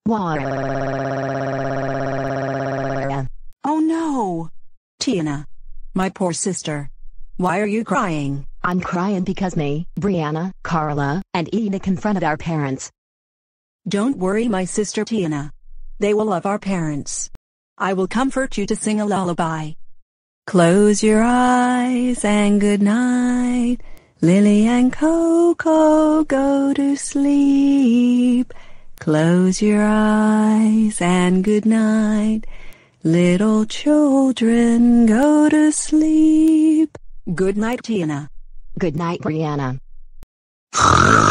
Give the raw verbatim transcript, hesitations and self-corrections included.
Why? Oh no! Tiana. My poor sister. Why are you crying? I'm crying because me, Brianna, Carla, and Ina confronted our parents. Don't worry, my sister Tiana. They will love our parents. I will comfort you to sing a lullaby. Close your eyes and good night. Lily and Coco, go to sleep. Close your eyes and good night. Little children, go to sleep. Good night, Tiana. Good night, Brianna.